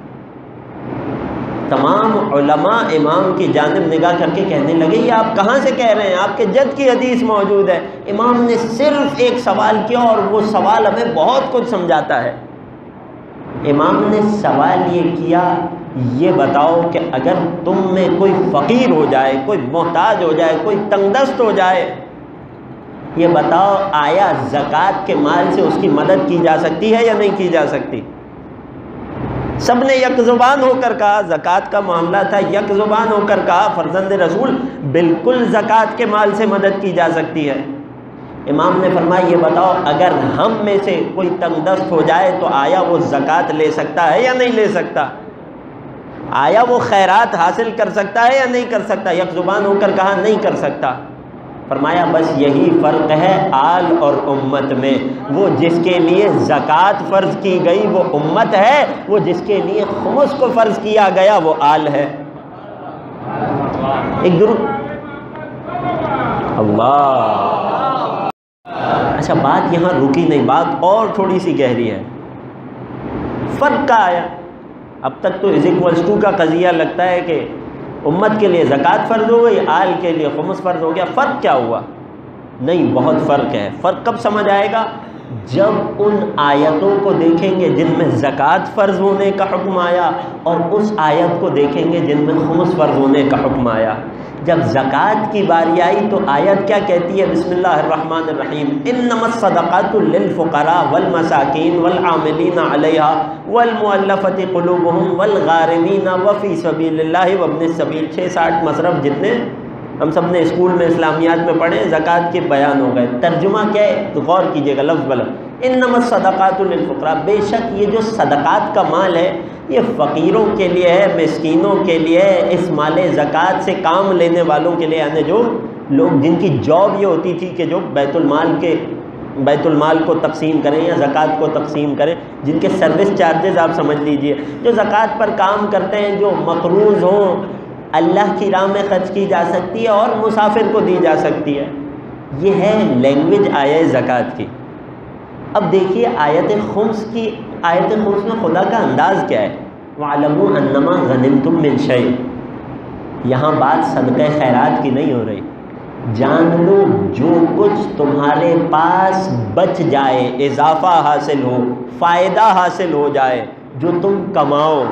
تمام علماء امام کی جانب نگاہ کر کے کہنے لگے یہ آپ کہاں سے کہہ رہے ہیں، آپ کے جد کی حدیث موجود ہے. امام نے صرف ایک سوال کیا اور وہ سوال ہمیں بہت کچھ سمجھاتا ہے. امام نے سوال یہ کیا یہ بتاؤ کہ اگر تم میں کوئی فقیر ہو جائے، کوئی محتاج ہو جائے، کوئی تنگ دست ہو جائے، یہ بتاؤ آیا زکوٰۃ کے مال سے اس کی مدد کی جا سکتی ہے یا نہیں کی جا سکتی؟ سب نے یک زبان ہو کر کہا، زکوٰۃ کا معاملہ تھا، یک زبان ہو کر کہا فرزند رسول بالکل زکوٰۃ کے مال سے مدد کی جا سکتی ہے. امام نے فرمایا یہ بتاؤ اگر ہم میں سے کوئی تنگ دست ہو جائے تو آیا وہ زکوٰۃ لے سکتا ہے یا نہیں لے سکتا؟ آیا وہ خیرات حاصل کر سکتا ہے یا نہیں کر سکتا؟ یک زبان ہو کر کہا نہیں کر سکتا. فرمایا بس یہی فرق ہے آل اور امت میں، وہ جس کے لیے زکوٰۃ فرض کی گئی وہ امت ہے، وہ جس کے لیے خمس کو فرض کیا گیا وہ آل ہے۔ ایک درود اللہ۔ اچھا بات یہاں رکی نہیں، بات اور تھوڑی سی گہری ہے۔ فرق کا آیا، اب تک تو = کا قضیہ لگتا ہے کہ امت کے لیے زکوٰۃ فرض ہو گئی، آل کے لیے خمس فرض ہو گیا، فرق کیا ہوا؟ نہیں، بہت فرق ہے۔ فرق کب سمجھ آئے گا؟ جب ان آیتوں کو دیکھیں گے جن میں زکوٰۃ فرض ہونے کا حکم آیا، اور اس آیت کو دیکھیں گے جن میں خمس فرض ہونے کا حکم آیا۔ جب زکوٰۃ کی باری آئی تو آیت کیا کہتی ہے؟ بسم اللہ الرحمن الرحیم، انما الصدقات للفقراء والمساکین والعاملین علیہا والمؤلفۃ قلوبہم والغارمین وفی سبیل اللہ وابن السبیل۔ 6-8 مصرف جتنے ہم سب نے اسکول میں اسلامیات میں پڑھے، زکوٰۃ کے بیان ہو گئے۔ ترجمہ کیا ہے؟ تو غور کیجئے گا لفظ بلفظ، انما الصدقات للفقراء، بے شک یہ جو صدقات کا مال ہے یہ فقیروں کے لیے ہے، مسکینوں کے لیے ہے، اس مال زکوٰۃ سے کام لینے والوں کے لیے، یعنی جو لوگ جن کی جاب یہ ہوتی تھی کہ جو بیت المال کو تقسیم کریں یا زکوٰۃ کو تقسیم کریں، جن کے سروس چارجز آپ سمجھ لیجئے، جو زکوٰۃ پر کام کرتے ہیں، جو مقروض ہوں، اللہ کی راہ میں خرچ کی جا سکتی ہے اور مسافر کو دی جا سکتی ہے۔ یہ ہے لینگویج آیت زکوٰۃ کی۔ اب دیکھیے آیت خمس کی، آیت خمس میں خدا کا انداز کیا ہے؟ وَاعْلَمُوا أَنَّمَا غَنِمْتُم مِّن شَيْءٍ، یہاں بات صدقہ خیرات کی نہیں ہو رہی۔ جان لو جو کچھ تمہارے پاس بچ جائے، اضافہ حاصل ہو، فائدہ حاصل ہو جائے، جو تم کماؤ،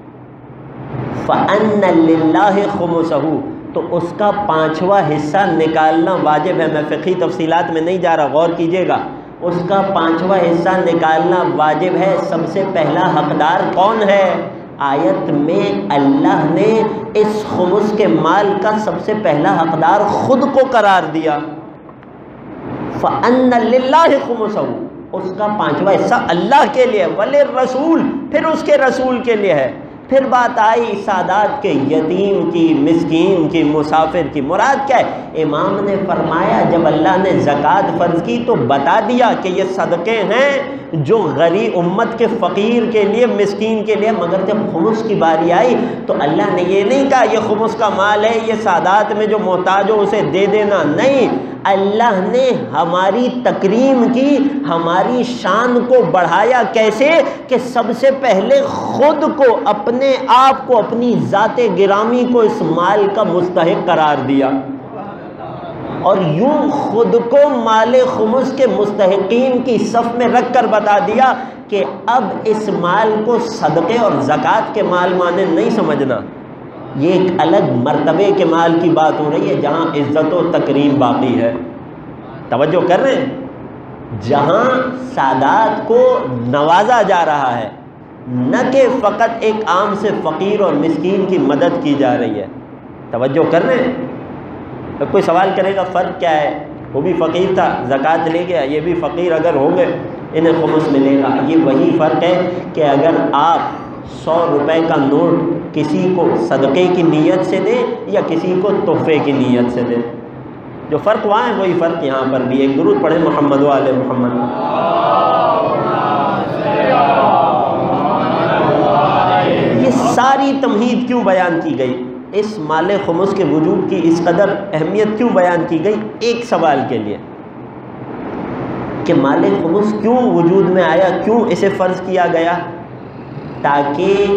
فَأَنَّ لِلَّهِ خُمُسَهُ، تو اس کا 5واں حصہ نکالنا واجب ہے۔ میں فقہی تفصیلات میں نہیں جا رہا، غور کیجئے گا، اس کا 5واں حصہ نکالنا واجب ہے۔ سب سے پہلا حقدار کون ہے؟ آیت میں اللہ نے اس خمس کے مال کا سب سے پہلا حقدار خود کو قرار دیا۔ فَأَنَّ لِلَّهِ خُمُسَهُ، اس کا 5واں حصہ اللہ کے لیے، وَلِلرَّسُولِ، پھر اس کے رسول کے لیے ہے۔ پھر بات آئی سادات کے، یتیم کی، مسکین کی، مسافر کی۔ مراد کیا ہے؟ امام نے فرمایا جب اللہ نے زکوٰۃ فرض کی تو بتا دیا کہ یہ صدقے ہیں جو غریب امت کے فقیر کے لیے، مسکین کے لیے، مگر جب خمس کی باری آئی تو اللہ نے یہ نہیں کہا یہ خمس کا مال ہے، یہ سادات میں جو محتاج ہو اسے دے دینا، نہیں، اللہ نے ہماری تکریم کی، ہماری شان کو بڑھایا۔ کیسے؟ کہ سب سے پہلے خود کو، اپنے آپ کو، اپنی ذات گرامی کو اس مال کا مستحق قرار دیا، اور یوں خود کو مال خمس کے مستحقین کی صف میں رکھ کر بتا دیا کہ اب اس مال کو صدقے اور زکوٰۃ کے مال مانند نہیں سمجھنا، یہ ایک الگ مرتبے کے مال کی بات ہو رہی ہے جہاں عزت و تکریم باقی ہے۔ توجہ کر رہے ہیں؟ جہاں سادات کو نوازا جا رہا ہے، نہ کہ فقط ایک عام سے فقیر اور مسکین کی مدد کی جا رہی ہے۔ توجہ کر رہے ہیں؟ تو کوئی سوال کرے گا فرق کیا ہے؟ وہ بھی فقیر تھا، زکوٰۃ لے گیا، یہ بھی فقیر اگر ہوں گے انہیں خمس ملے گا۔ یہ وہی فرق ہے کہ اگر آپ 100 روپے کا نوٹ کسی کو صدقے کی نیت سے دیں یا کسی کو تحفے کی نیت سے دیں، جو فرق وہاں ہے وہی فرق یہاں پر بھی۔ ایک درود پڑھیں محمد و آل محمد۔ یہ ساری تمہید کیوں بیان کی گئی؟ اس مال خمس کے وجود کی اس قدر اہمیت کیوں بیان کی گئی؟ ایک سوال کے لیے کہ مال خمس کیوں وجود میں آیا، کیوں اسے فرض کیا گیا؟ تاکہ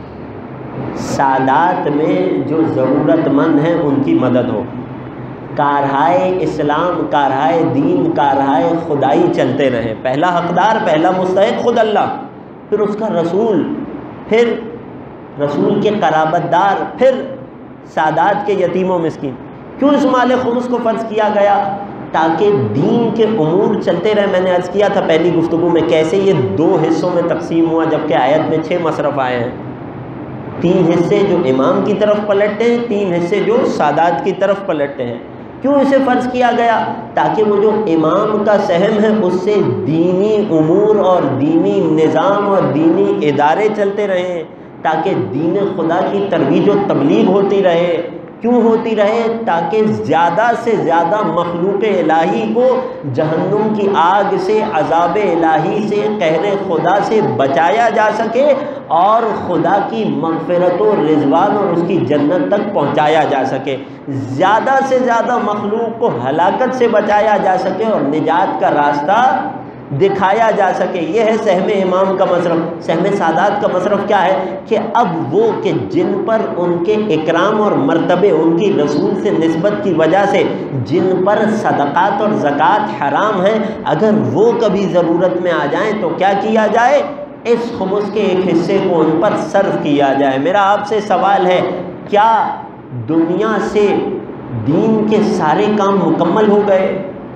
سادات میں جو ضرورت مند ہیں ان کی مدد ہو، کارہائے اسلام، کارہائے دین، کارہائے خدائی چلتے رہے۔ پہلا حقدار، پہلا مستحق خود اللہ، پھر اس کا رسول، پھر رسول کے قرابت دار، پھر سادات کے یتیم و مسکین۔ کیوں اس مال خمس کو فرض کیا گیا؟ تاکہ دین کے امور چلتے رہے۔ میں نے عرض کیا تھا پہلی گفتگو میں کیسے یہ 2 حصوں میں تقسیم ہوا جبکہ آیت میں 6 مصرف آئے ہیں۔ 3 حصے جو امام کی طرف پلٹتے ہیں، 3 حصے جو سادات کی طرف پلٹتے ہیں۔ کیوں اسے فرض کیا گیا؟ تاکہ وہ جو امام کا سہم ہے اس سے دینی امور اور دینی نظام اور دینی ادارے چلتے رہیں، تاکہ دین خدا کی ترویج و تبلیغ ہوتی رہے۔ کیوں ہوتی رہے؟ تاکہ زیادہ سے زیادہ مخلوق الہی کو جہنم کی آگ سے، عذاب الہی سے، قہر خدا سے بچایا جا سکے اور خدا کی مغفرت و رضوان اور اس کی جنت تک پہنچایا جا سکے، زیادہ سے زیادہ مخلوق کو ہلاکت سے بچایا جا سکے اور نجات کا راستہ دکھایا جا سکے۔ یہ ہے سہم امام کا مصرف۔ سہم سادات کا مصرف کیا ہے؟ کہ اب وہ کہ جن پر ان کے اکرام اور مرتبے، ان کی رسول سے نسبت کی وجہ سے جن پر صدقات اور زکوٰۃ حرام ہیں، اگر وہ کبھی ضرورت میں آ جائیں تو کیا کیا جائے؟ اس خمس کے ایک حصے کو ان پر صرف کیا جائے۔ میرا آپ سے سوال ہے، کیا دنیا سے دین کے سارے کام مکمل ہو گئے؟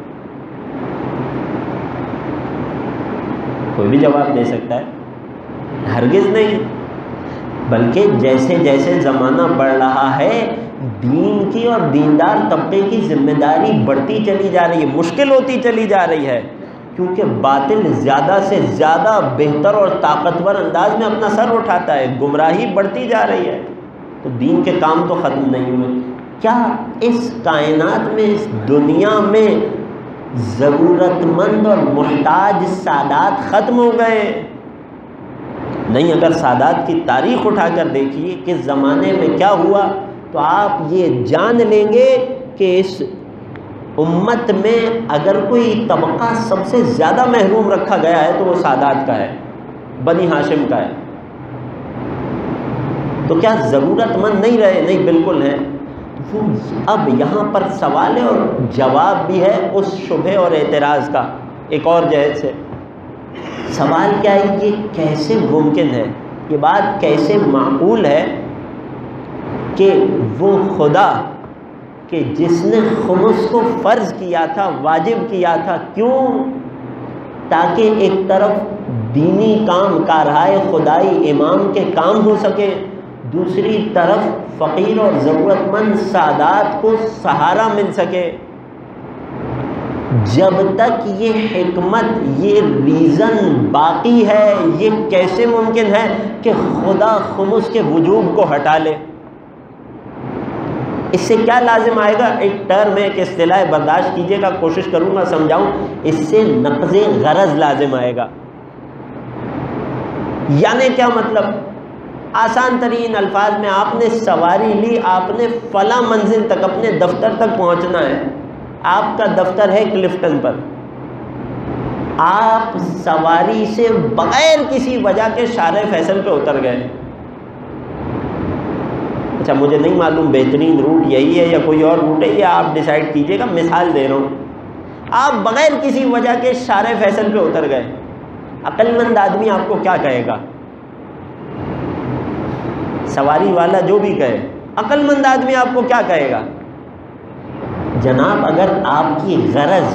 کوئی بھی جواب دے سکتا ہے، ہرگز نہیں، بلکہ جیسے جیسے زمانہ بڑھ رہا ہے دین کی اور دیندار طبقے کی ذمہ داری بڑھتی چلی جا رہی ہے، مشکل ہوتی چلی جا رہی ہے، کیونکہ باطل زیادہ سے زیادہ بہتر اور طاقتور انداز میں اپنا سر اٹھاتا ہے، گمراہی بڑھتی جا رہی ہے، تو دین کے کام تو ختم نہیں ہوئے۔ کیا اس کائنات میں، اس دنیا میں ضرورت مند اور محتاج سادات ختم ہو گئے؟ نہیں، اگر سادات کی تاریخ اٹھا کر دیکھیے کہ زمانے میں کیا ہوا تو آپ یہ جان لیں گے کہ اس امت میں اگر کوئی طبقہ سب سے زیادہ محروم رکھا گیا ہے تو وہ سادات کا ہے، بنی ہاشم کا ہے۔ تو کیا ضرورت مند نہیں رہے؟ نہیں، بالکل ہے۔ اب یہاں پر سوال ہے اور جواب بھی ہے اس شبہے اور اعتراض کا ایک اور جہت سے۔ سوال کیا ہے؟ یہ کیسے ممکن ہے، یہ بات کیسے معقول ہے کہ وہ خدا کہ جس نے خمس کو فرض کیا تھا، واجب کیا تھا، کیوں؟ تاکہ ایک طرف دینی کام، کارہائے خدائی امام کے کام ہو سکے، دوسری طرف فقیر اور ضرورت مند سادات کو سہارا مل سکے۔ جب تک یہ حکمت، یہ ریزن باقی ہے، یہ کیسے ممکن ہے کہ خدا خمس کے وجوب کو ہٹا لے؟ اس سے کیا لازم آئے گا؟ ایک ٹرم ہے، ایک اصطلاح، برداشت کیجیے گا، کوشش کروں گا سمجھاؤں۔ اس سے نقض غرض لازم آئے گا۔ یعنی کیا مطلب؟ آسان ترین الفاظ میں آپ نے سواری لی، آپ نے فلاں منزل تک، اپنے دفتر تک پہنچنا ہے، آپ کا دفتر ہے کلفٹن پر، آپ سواری سے بغیر کسی وجہ کے شارع فیصل پہ اتر گئے۔ اچھا، مجھے نہیں معلوم بہترین روٹ یہی ہے یا کوئی اور روٹ ہے، یہ آپ ڈیسائیڈ کیجئے گا، مثال دے رہا ہوں۔ آپ بغیر کسی وجہ کے شارع فیصل پہ اتر گئے، عقل مند آدمی آپ کو کیا کہے گا؟ سواری والا جو بھی کہے، عقل مند آدمی آپ کو کیا کہے گا؟ جناب، اگر آپ کی غرض،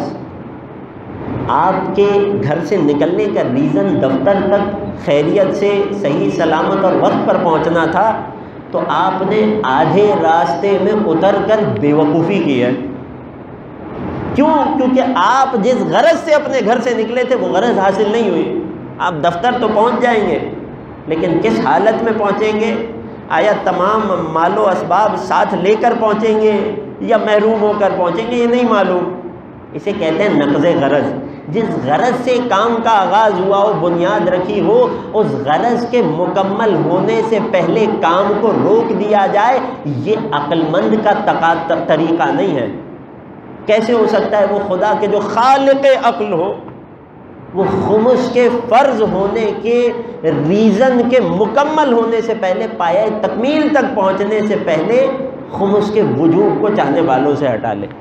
آپ کے گھر سے نکلنے کا ریزن دفتر تک خیریت سے صحیح سلامت اور وقت پر پہنچنا تھا تو آپ نے آدھے راستے میں اتر کر بے وقوفی کی ہے۔ کیوں؟ کیونکہ آپ جس غرض سے اپنے گھر سے نکلے تھے وہ غرض حاصل نہیں ہوئی۔ آپ دفتر تو پہنچ جائیں گے، لیکن کس حالت میں پہنچیں گے؟ آیا تمام مال و اسباب ساتھ لے کر پہنچیں گے یا محروم ہو کر پہنچیں گے؟ یہ نہیں معلوم۔ اسے کہتے ہیں نقض غرض۔ جس غرض سے کام کا آغاز ہوا ہو، بنیاد رکھی ہو، اس غرض کے مکمل ہونے سے پہلے کام کو روک دیا جائے، یہ عقل مند کا طریقہ نہیں ہے۔ کیسے ہو سکتا ہے؟ وہ خدا کے جو خالق عقل ہو، وہ خمس کے فرض ہونے کے ریزن کے مکمل ہونے سے پہلے، پایہ تکمیل تک پہنچنے سے پہلے خمس کے وجوب کو چاہنے والوں سے ہٹا لے۔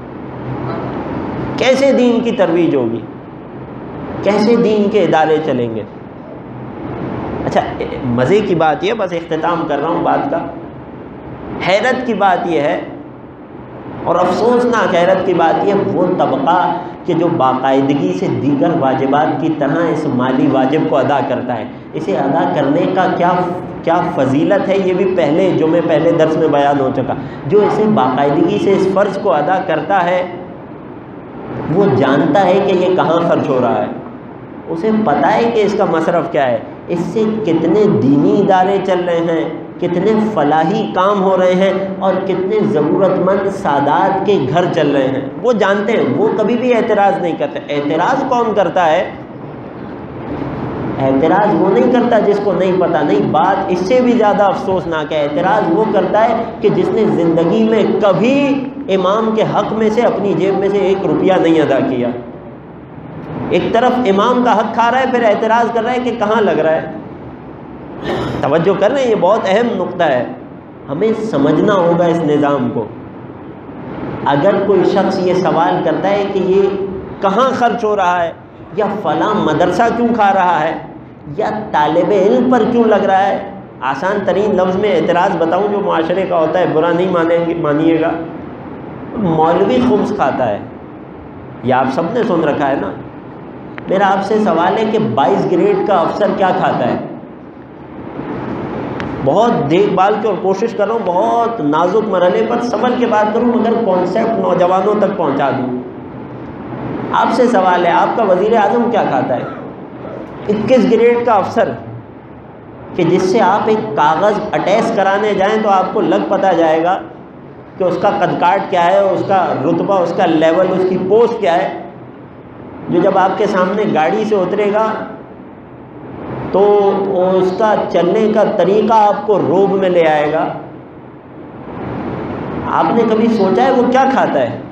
کیسے دین کی ترویج ہوگی؟ کیسے دین کے ادارے چلیں گے؟ اچھا، مزے کی بات یہ، بس اختتام کر رہا ہوں بات کا، حیرت کی بات یہ ہے اور افسوسناک حیرت کی بات یہ، وہ طبقہ کہ جو باقاعدگی سے دیگر واجبات کی طرح اس مالی واجب کو ادا کرتا ہے، اسے ادا کرنے کا کیا فضیلت ہے، یہ بھی پہلے درس میں بیان ہو چکا۔ جو اسے باقاعدگی سے اس فرض کو ادا کرتا ہے وہ جانتا ہے کہ یہ کہاں خرچ ہو رہا ہے، اسے پتہ ہے کہ اس کا مصرف کیا ہے، اس سے کتنے دینی ادارے چل رہے ہیں، کتنے فلاحی کام ہو رہے ہیں اور کتنے ضرورت مند سادات کے گھر چل رہے ہیں، وہ جانتے ہیں، وہ کبھی بھی اعتراض نہیں کرتے۔ اعتراض کون کرتا ہے؟ اعتراض وہ نہیں کرتا جس کو نہیں پتہ، نہیں، بات اس سے بھی زیادہ افسوسناک ہے، اعتراض وہ کرتا ہے کہ جس نے زندگی میں کبھی امام کے حق میں سے اپنی جیب میں سے 1 روپیہ نہیں ادا کیا۔ ایک طرف امام کا حق کھا رہا ہے، پھر اعتراض کر رہا ہے کہ کہاں لگ رہا ہے۔ توجہ کر رہے ہیں، یہ بہت اہم نقطہ ہے، ہمیں سمجھنا ہوگا اس نظام کو۔ اگر کوئی شخص یہ سوال کرتا ہے کہ یہ کہاں خرچ ہو رہا ہے، یا فلاں مدرسہ کیوں کھا رہا ہے، یا طالب علم پر کیوں لگ رہا ہے، آسان ترین لفظ میں اعتراض بتاؤں جو معاشرے کا ہوتا ہے، برا نہیں مانیے گا، مولوی خمس کھاتا ہے، یہ آپ سب نے سن رکھا ہے نا۔ میرا آپ سے سوال ہے کہ 22 گریڈ کا افسر کیا کھاتا ہے؟ بہت دیکھ بھال کے اور کوشش کر رہا ہوں، بہت نازک مرحلے پر سنبھل کے بات کروں مگر کانسیپٹ نوجوانوں تک پہنچا دوں۔ آپ سے سوال ہے، آپ کا وزیر اعظم کیا کھاتا ہے؟ 21 گریڈ کا افسر کہ جس سے آپ ایک کاغذ اٹیچ کرانے جائیں تو آپ کو لگ پتہ جائے گا کہ اس کا قد کاٹ کیا ہے، اس کا رتبہ، اس کا لیول، اس کی پوسٹ کیا ہے، جو جب آپ کے سامنے گاڑی سے اترے گا تو اس کا چلنے کا طریقہ آپ کو روب میں لے آئے گا۔ آپ نے کبھی سوچا ہے وہ کیا کھاتا ہے؟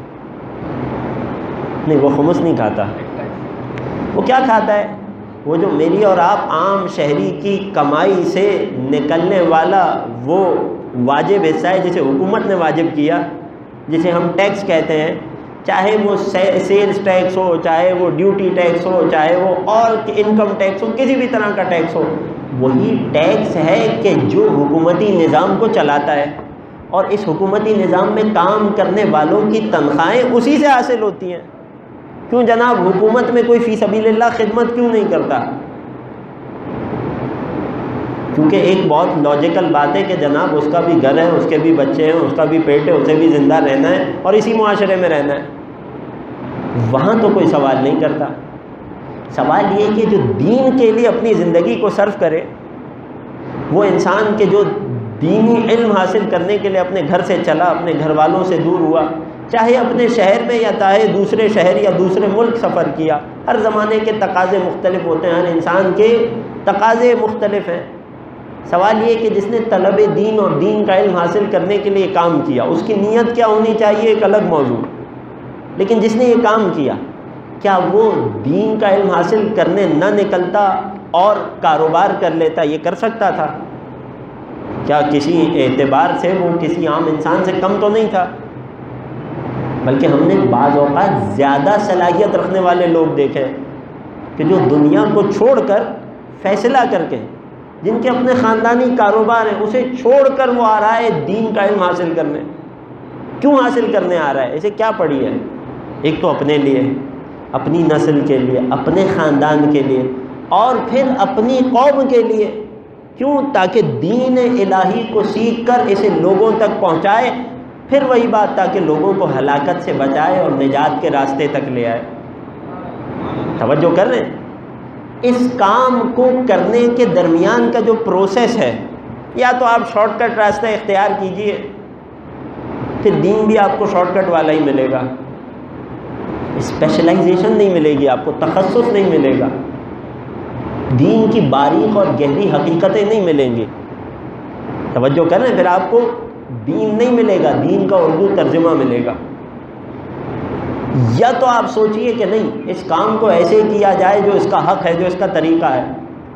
نہیں، وہ خمس نہیں کھاتا۔ وہ کیا کھاتا ہے؟ وہ جو میری اور آپ عام شہری کی کمائی سے نکلنے والا وہ واجب حصہ ہے جسے حکومت نے واجب کیا، جسے ہم ٹیکس کہتے ہیں، چاہے وہ سیلز ٹیکس ہو، چاہے وہ ڈیوٹی ٹیکس ہو، چاہے وہ اور انکم ٹیکس ہو، کسی بھی طرح کا ٹیکس ہو، وہی ٹیکس ہے کہ جو حکومتی نظام کو چلاتا ہے، اور اس حکومتی نظام میں کام کرنے والوں کی تنخواہیں اسی سے حاصل ہوتی ہیں۔ کیوں جناب حکومت میں کوئی فی سبیل اللہ خدمت کیوں نہیں کرتا؟ کیونکہ ایک بہت لاجیکل بات ہے کہ جناب اس کا بھی گھر ہے، اس کے بھی بچے ہیں، اس کا بھی پیٹ ہے، اسے بھی زندہ رہنا ہے اور اسی معاشرے میں رہنا ہے۔ وہاں تو کوئی سوال نہیں کرتا۔ سوال یہ کہ جو دین کے لیے اپنی زندگی کو صرف کرے، وہ انسان کے جو دینی علم حاصل کرنے کے لیے اپنے گھر سے چلا، اپنے گھر والوں سے دور ہوا، چاہے اپنے شہر میں یا چاہے دوسرے شہر یا دوسرے ملک سفر کیا۔ ہر زمانے کے تقاضے مختلف ہوتے ہیں، ہر انسان کے تقاضے مختلف ہیں۔ سوال یہ کہ جس نے طلب دین اور دین کا علم حاصل کرنے کے لیے کام کیا، اس کی نیت کیا ہونی چاہیے ایک الگ موضوع، لیکن جس نے یہ کام کیا، کیا وہ دین کا علم حاصل کرنے نہ نکلتا اور کاروبار کر لیتا؟ یہ کر سکتا تھا؟ کیا کسی اعتبار سے وہ کسی عام انسان سے کم تو نہیں تھا؟ بلکہ ہم نے بعض اوقات زیادہ صلاحیت رکھنے والے لوگ دیکھے کہ جو دنیا کو چھوڑ کر فیصلہ کر کے، جن کے اپنے خاندانی کاروبار ہیں، اسے چھوڑ کر وہ آ رہا ہے دین کا علم حاصل کرنے۔ کیوں حاصل کرنے آ رہا ہے؟ اسے کیا پڑھی ہے؟ ایک تو اپنے لیے، اپنی نسل کے لیے، اپنے خاندان کے لیے، اور پھر اپنی قوم کے لیے۔ کیوں؟ تاکہ دین الہی کو سیکھ کر اسے لوگوں تک پہنچائے، پھر وہی بات تاکہ لوگوں کو ہلاکت سے بچائے اور نجات کے راستے تک لے آئے۔ توجہ کر رہے ہیں؟ اس کام کو کرنے کے درمیان کا جو پروسیس ہے، یا تو آپ شارٹ کٹ راستہ اختیار کیجئے، پھر دین بھی آپ کو شارٹ کٹ والا ہی ملے گا، اسپیشلائزیشن نہیں ملے گی، آپ کو تخصص نہیں ملے گا، دین کی باریک اور گہری حقیقتیں نہیں ملیں گی۔ توجہ کر رہے ہیں؟ پھر آپ کو دین نہیں ملے گا، دین کا اردو ترجمہ ملے گا۔ یا تو آپ سوچئے کہ نہیں، اس کام کو ایسے کیا جائے جو اس کا حق ہے، جو اس کا طریقہ ہے،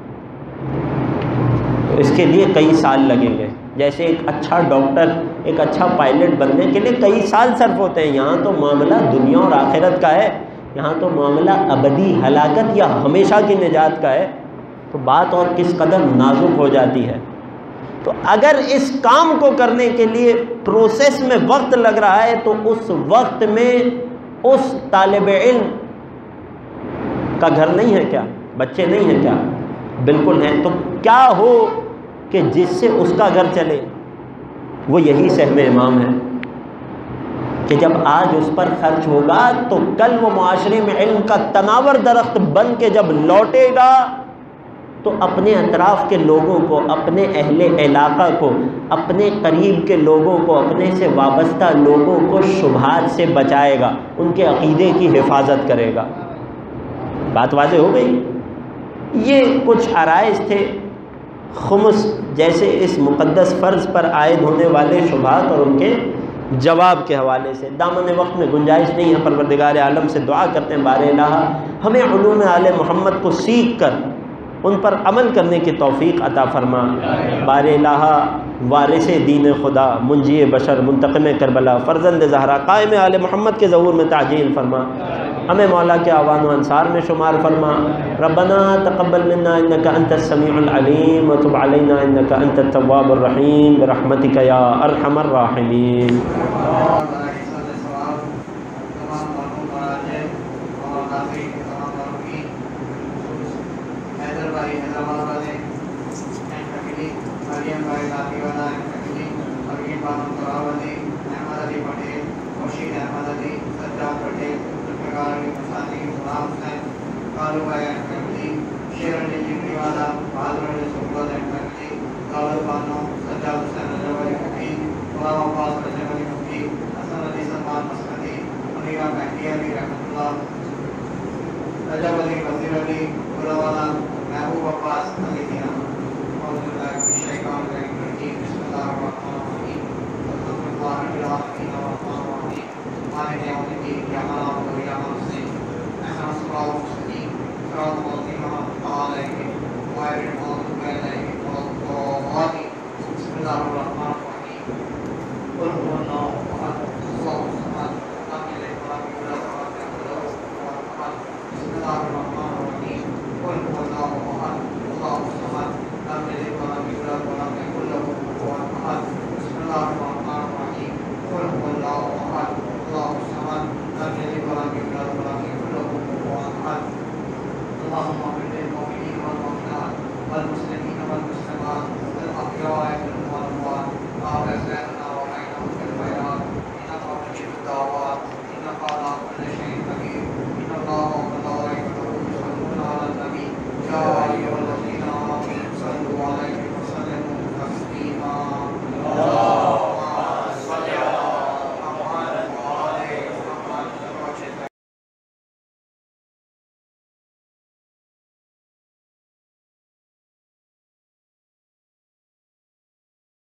تو اس کے لیے کئی سال لگیں گے۔ جیسے ایک اچھا ڈاکٹر، ایک اچھا پائلٹ بننے کے لیے کئی سال صرف ہوتے ہیں۔ یہاں تو معاملہ دنیا اور آخرت کا ہے، یہاں تو معاملہ ابدی ہلاکت یا ہمیشہ کی نجات کا ہے، تو بات اور کس قدر نازک ہو جاتی ہے۔ تو اگر اس کام کو کرنے کے لیے پروسیس میں وقت لگ رہا ہے، تو اس وقت میں اس طالب علم کا گھر نہیں ہے کیا؟ بچے نہیں ہیں کیا؟ بالکل ہیں۔ تو کیا ہو کہ جس سے اس کا گھر چلے؟ وہ یہی سہم امام ہے کہ جب آج اس پر خرچ ہوگا تو کل وہ معاشرے میں علم کا تناور درخت بن کے جب لوٹے گا تو اپنے اطراف کے لوگوں کو، اپنے اہل علاقہ کو، اپنے قریب کے لوگوں کو، اپنے سے وابستہ لوگوں کو شبہات سے بچائے گا، ان کے عقیدے کی حفاظت کرے گا۔ بات واضح ہو گئی؟ یہ کچھ عرائض تھے خمس جیسے اس مقدس فرض پر عائد ہونے والے شبہات اور ان کے جواب کے حوالے سے۔ دامن وقت میں گنجائش نہیں ہے، پروردگار عالم سے دعا کرتے ہیں بار الہ ہمیں علوم آل محمد کو سیکھ کر ان پر عمل کرنے کی توفیق عطا فرما۔ بار الہ وارث دین خدا، منجی بشر، منتقم کربلا، فرزند زہرا، قائم آل محمد کے ظہور میں تعجیل فرما۔ ہمیں مولا کے اعوان و انصار میں شمار فرما۔ ربنا تقبل منا انک انت السمیع العلیم وتب علینا انک انت التواب الرحیم برحمتک یا ارحم الراحمین۔ Amen.